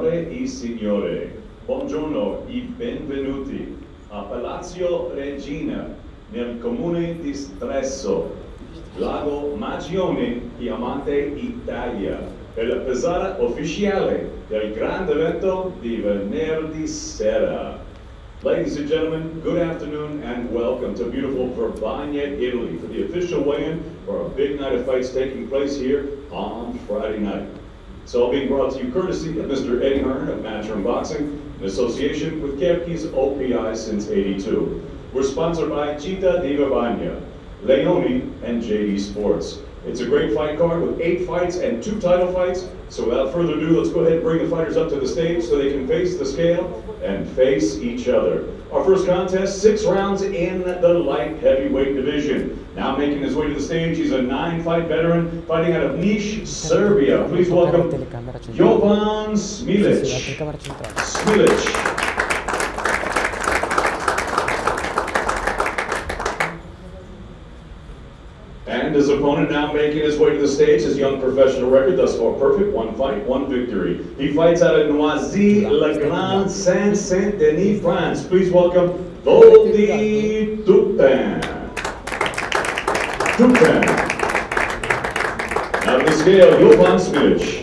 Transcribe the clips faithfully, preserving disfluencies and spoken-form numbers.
Signore e signore, buongiorno e benvenuti a Palazzo Regina nel comune di Stresso, Lago Maggiore, Piemonte, Italia, per la pesata ufficiale del grande evento di venerdì sera. Ladies and gentlemen, good afternoon and welcome to beautiful Verbania, Italy for the official weigh-in for a big night of fights taking place here on Friday night. It's all being brought to you courtesy of Mister Eddie Hearn of Matchroom Boxing in association with Kepke's O P I since eighty-two. We're sponsored by Città di Verbania, Leone, and J D Sports. It's a great fight card with eight fights and two title fights. So without further ado, let's go ahead and bring the fighters up to the stage so they can face the scale and face each other. Our first contest, six rounds in the light heavyweight division. Now making his way to the stage, he's a nine-fight veteran fighting out of Niš, Serbia. Please welcome Jovan Smilic. Smilic. And his opponent now making his way to the stage, his young professional record thus far perfect, one fight, one victory. He fights out of Noisy-le-Grand, Saint-Saint-Denis, France. Please welcome Voldy Dupin. Dupin. Out of the scale, Jovan Smilic.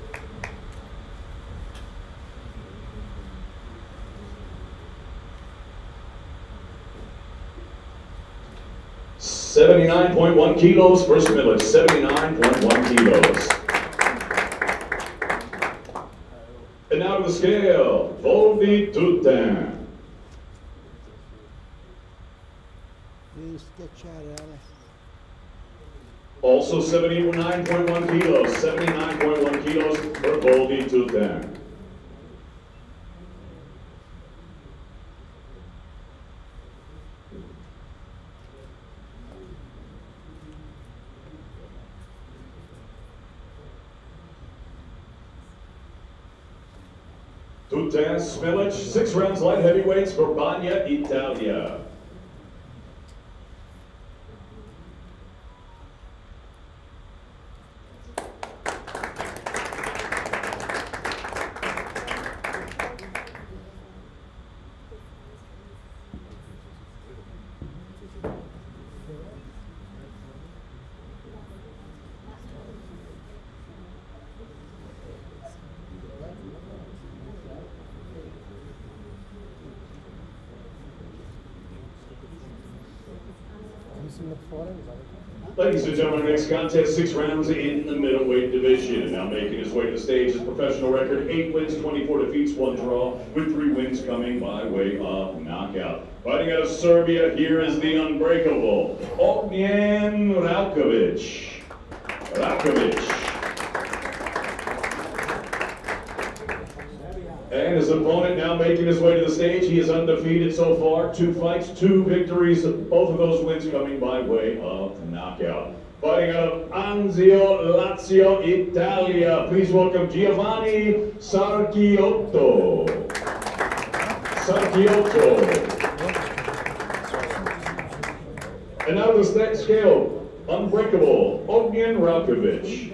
seventy-nine point one kilos for Smilic, seventy-nine point one kilos. And now to the scale, Voldy Dupin. Also seventy-nine point one kilos, seventy-nine point one kilos for Voldy Dupin. Dupin, Smilic, six rounds light heavyweights, Verbania, Italia. Ladies and gentlemen, next contest, six rounds in the middleweight division. Now making his way to the stage, his professional record, eight wins, twenty-four defeats, one draw, with three wins coming by way of knockout. Fighting out of Serbia, here is the unbreakable, Ognjen Raukovic. Raukovic. And his opponent now making his way to the stage. He is undefeated so far. Two fights, two victories. Both of those wins coming by way of knockout. Fighting out of Anzio, Lazio, Italia. Please welcome Giovanni Sarchiotto. Sarchiotto. And now this next scale, unbreakable, Ognjen Raukovic.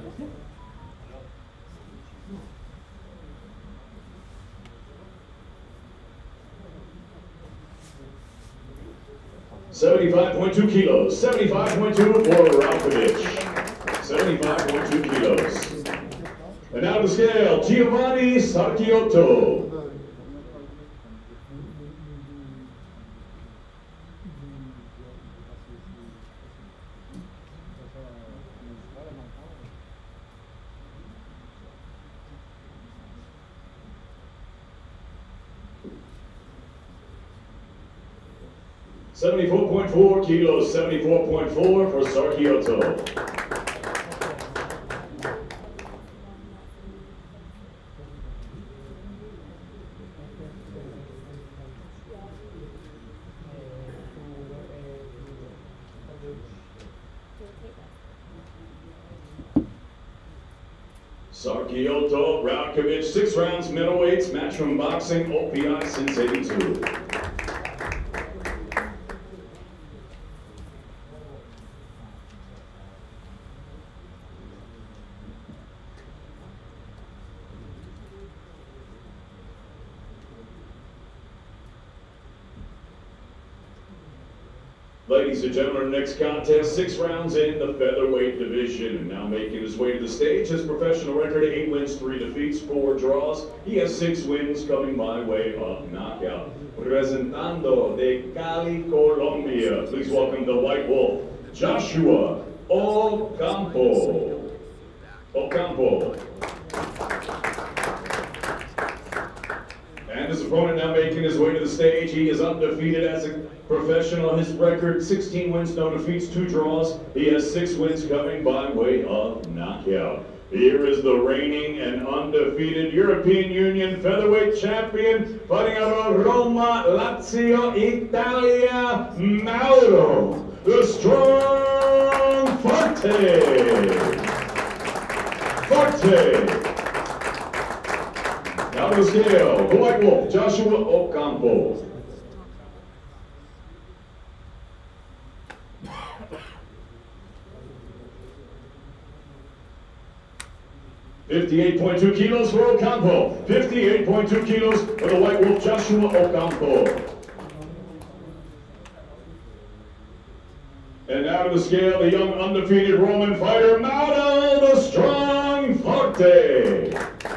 seventy-five point two kilos, seventy-five point two for Raukovic, seventy-five point two kilos. And now to the scale, Giovanni Sarchiotto. seventy-four point four kilos, seventy-four point four for Sarchiotto. Sarchiotto, Raukovic, six rounds middleweights, Matchroom Boxing, O P I since eighty-two. Ladies and gentlemen, next contest, six rounds in the featherweight division. And now making his way to the stage, his professional record, eight wins, three defeats, four draws. He has six wins coming by way of knockout. Presentando de Cali, Colombia, please welcome the White Wolf, Joshua Ocampo. Ocampo. And his opponent now making his way to the stage. He is undefeated as a professional. His record, sixteen wins, no defeats, two draws. He has six wins coming by way of knockout. Here is the reigning and undefeated European Union featherweight champion, fighting out of Roma, Lazio, Italia, Mauro, the strong Forte. Forte. Now to the scale, the White Wolf, Joshua Ocampo. fifty-eight point two kilos for Ocampo. fifty-eight point two kilos for the White Wolf, Joshua Ocampo. And now to the scale, the young undefeated Roman fighter, Mauro, the strong Forte.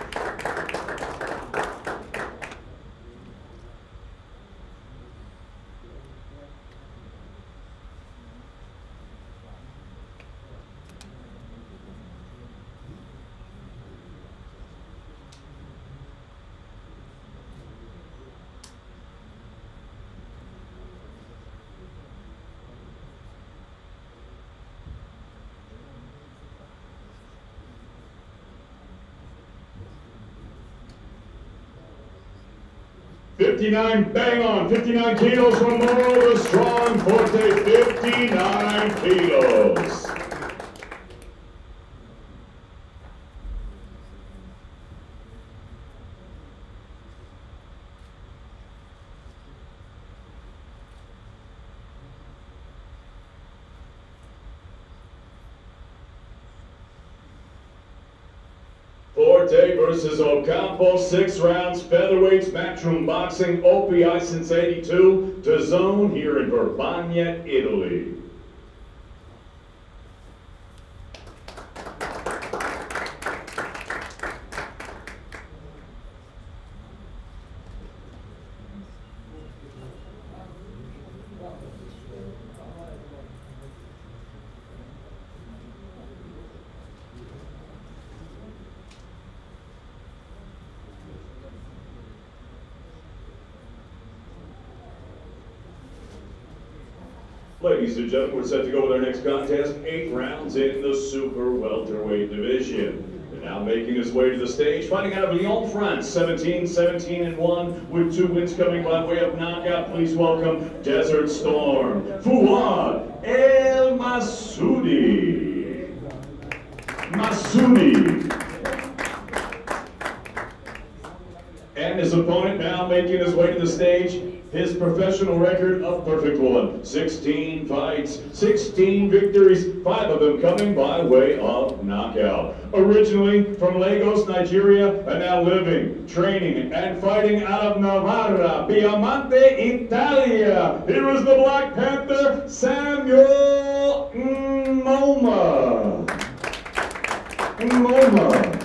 fifty-nine, bang on, fifty-nine kilos from Mueller, the strong Forte, fifty-nine kilos. Forte versus Ocampo, six rounds, featherweights, matchroom boxing, O P I since eighty-two, D A Z N here in Verbania, Italy. Ladies and gentlemen, we're set to go with our next contest, eight rounds in the super welterweight division. And now making his way to the stage, fighting out of Lyon, France, seventeen, seventeen and one, with two wins coming by way of knockout. Please welcome Desert Storm, Fouad El Massoudi. Massoudi. And his opponent now making his way to the stage, his professional record, a perfect one. sixteen fights, sixteen victories, five of them coming by way of knockout. Originally from Lagos, Nigeria, and now living, training, and fighting out of Navarra, Piemonte, Italia. Here is the Black Panther, Samuel Moma. Moma.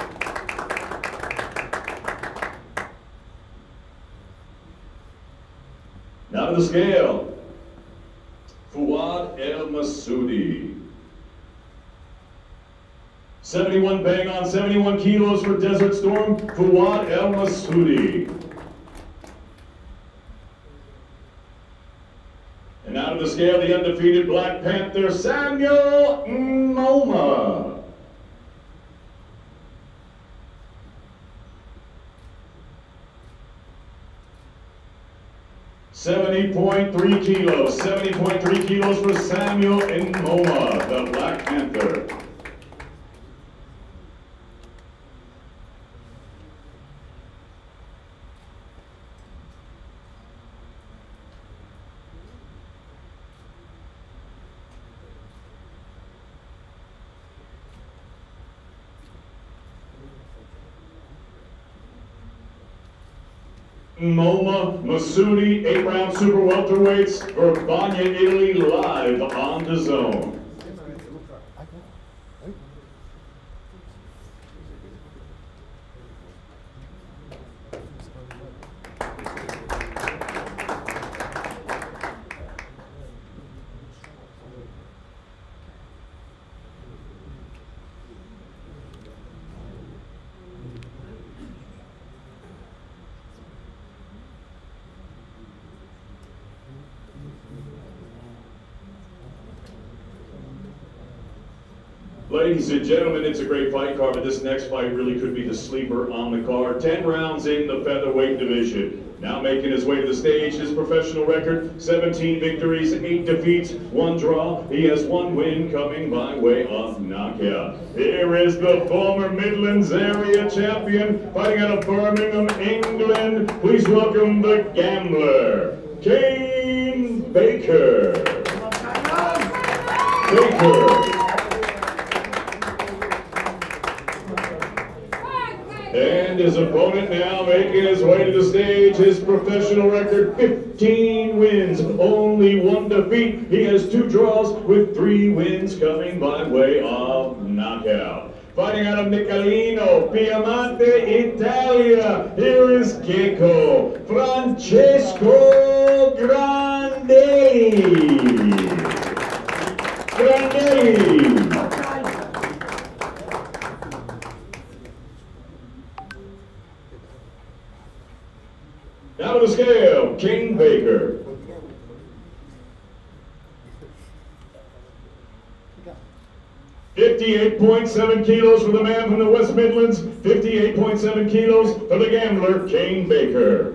Now to the scale, Fouad El Massoudi. seventy-one bang on, seventy-one kilos for Desert Storm, Fouad El Massoudi. And now to the scale, the undefeated Black Panther, Samuel Moma. seventy point three kilos, seventy point three kilos for Samuel Moma, the Black Panther. Moma Masudi, eight round super welterweights, Verbania, Italy, live on D A Z N. Ladies and gentlemen, it's a great fight card, but this next fight really could be the sleeper on the card. Ten rounds in the featherweight division. Now making his way to the stage, his professional record, seventeen victories, eight defeats, one draw. He has one win coming by way of knockout. Here is the former Midlands area champion, fighting out of Birmingham, England. Please welcome the gambler, Kane Baker. Baker. And his opponent now making his way to the stage, his professional record, fifteen wins, only one defeat. He has two draws with three wins coming by way of knockout. Fighting out of Nicolino, Piemonte, Italia, here is Gecko, Francesco Grandelli. Grandelli. Now to the scale, Kane Baker. fifty-eight point seven kilos for the man from the West Midlands, fifty-eight point seven kilos for the gambler, Kane Baker.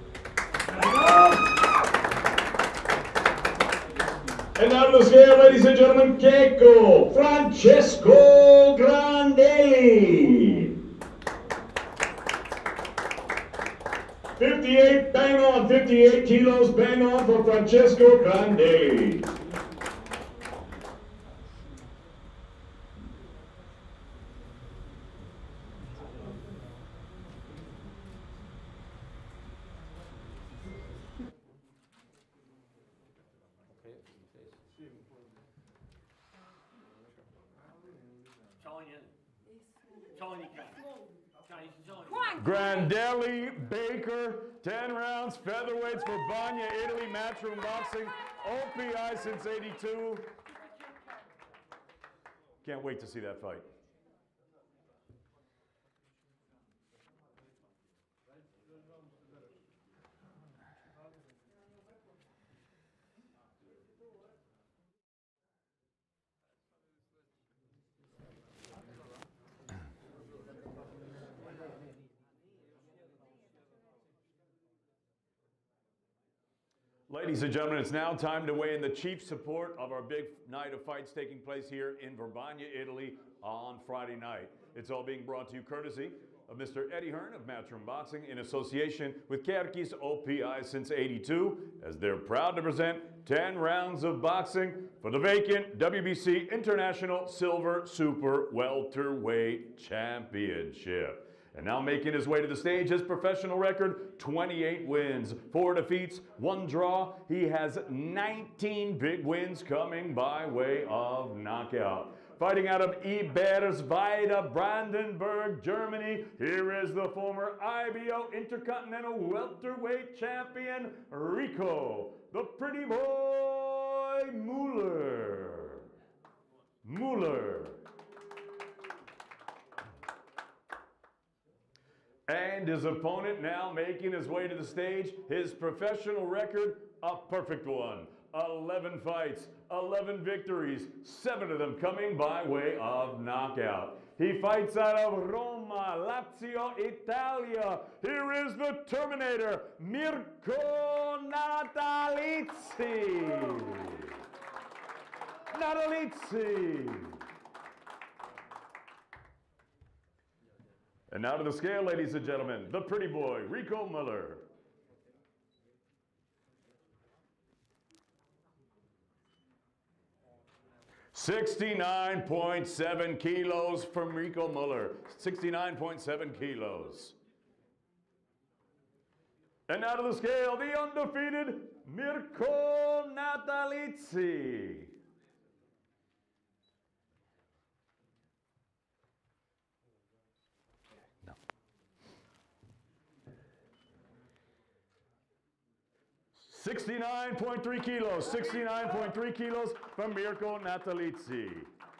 And now to the scale, ladies and gentlemen, Gecko, Francesco Grandelli. fifty-eight, bang on, fifty-eight kilos, bang on for Francesco Grandelli. Grandelli, Baker, ten rounds, featherweights for Verbania, Italy, matchroom boxing, O P I since eighty-two. Can't wait to see that fight. Ladies and gentlemen, it's now time to weigh in the chief support of our big night of fights taking place here in Verbania, Italy on Friday night. It's all being brought to you courtesy of Mister Eddie Hearn of Matchroom Boxing in association with Kerkis O P I since eighty-two, as they're proud to present ten rounds of boxing for the vacant W B C International Silver Super Welterweight Championship. And now making his way to the stage, his professional record, twenty-eight wins, four defeats, one draw. He has nineteen big wins coming by way of knockout. Fighting out of Ebersweider, Brandenburg, Germany, here is the former I B O Intercontinental Welterweight Champion, Rico, the pretty boy Mueller. Mueller. And his opponent now making his way to the stage, his professional record, a perfect one. eleven fights, eleven victories, seven of them coming by way of knockout. He fights out of Roma, Lazio, Italia. Here is the Terminator, Mirko Natalizi. Natalizi. And now to the scale, ladies and gentlemen, the pretty boy, Rico Mueller. sixty-nine point seven kilos from Rico Mueller. sixty-nine point seven kilos. And out of the scale, the undefeated Mirko Natalizi. No. sixty-nine point three kilos, sixty-nine point three kilos from Mirko Natalizi.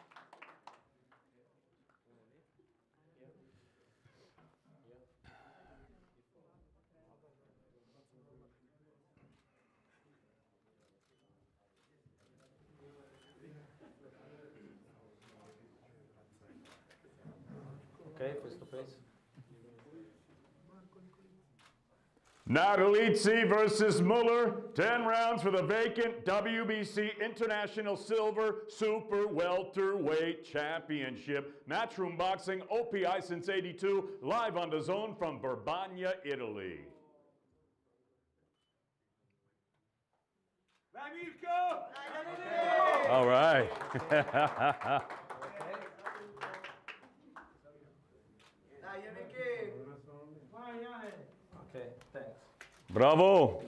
Okay, face to face. Natalizi versus Mueller, ten rounds for the vacant W B C International Silver Super Welterweight Championship. Matchroom Boxing, O P I since eighty-two, live on D A Z N from Verbania, Italy. All right. Okay, thanks. Bravo.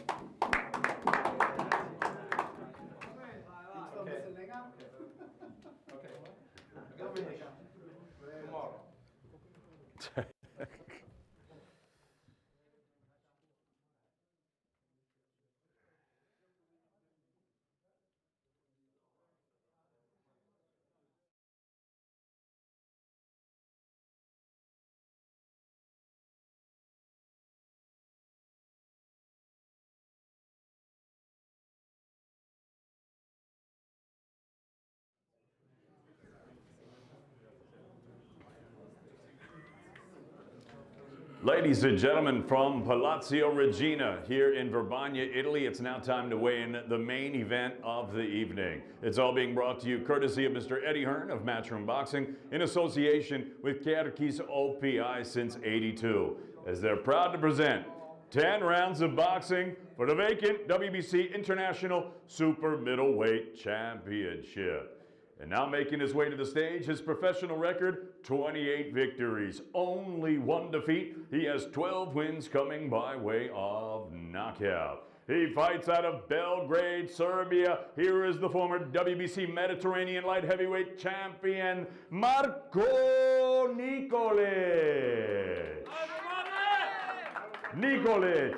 Ladies and gentlemen, from Palazzo Regina here in Verbania, Italy, it's now time to weigh in the main event of the evening. It's all being brought to you courtesy of Mister Eddie Hearn of Matchroom Boxing in association with Kärki's O P I since eighty-two, as they're proud to present ten rounds of boxing for the vacant W B C International Super Middleweight Championship. And now making his way to the stage, his professional record, twenty-eight victories, only one defeat. He has twelve wins coming by way of knockout. He fights out of Belgrade, Serbia. Here is the former W B C Mediterranean light heavyweight champion, Marko Nikolic. Nikolic.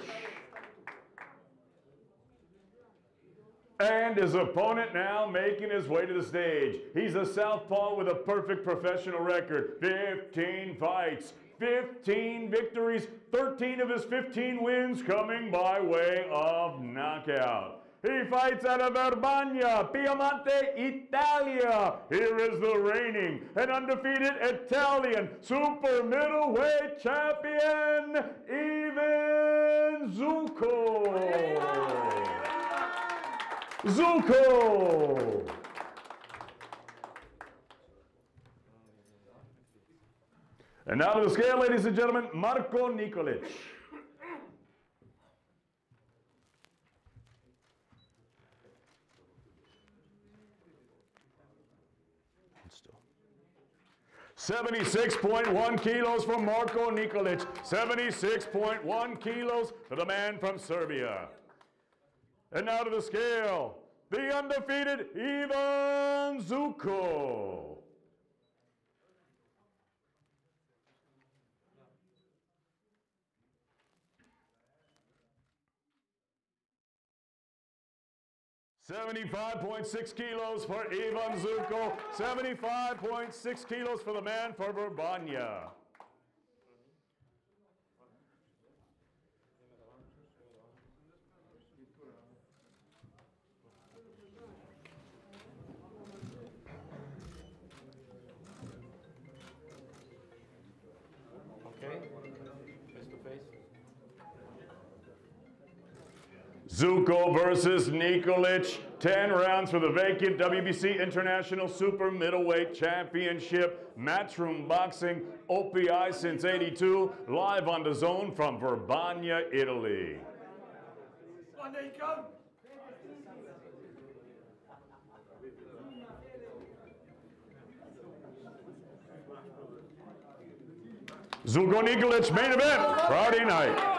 And his opponent now making his way to the stage. He's a southpaw with a perfect professional record. fifteen fights, fifteen victories, thirteen of his fifteen wins coming by way of knockout. He fights out of Verbania, Piemonte, Italia. Here is the reigning and undefeated Italian super middleweight champion, Ivan Zucco. Zucco! And now to the scale, ladies and gentlemen, Marko Nikolic. seventy-six point one kilos for Marko Nikolic. seventy-six point one kilos for the man from Serbia. And now to the scale, the undefeated Ivan Zucco. seventy-five point six kilos for Ivan Zucco. seventy-five point six kilos for the man for Verbania. Zucco versus Nikolic, ten rounds for the vacant W B C International Super Middleweight Championship. Matchroom Boxing, O P I since eighty-two, live on D A Z N from Verbania, Italy. Zucco Nikolic main event, Friday night.